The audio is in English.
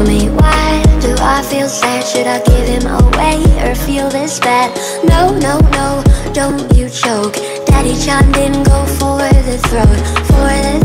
me, why do I feel sad? Should I give him away or feel this bad? No, no, no, don't you choke. Daddy Chan didn't go for the throat, for the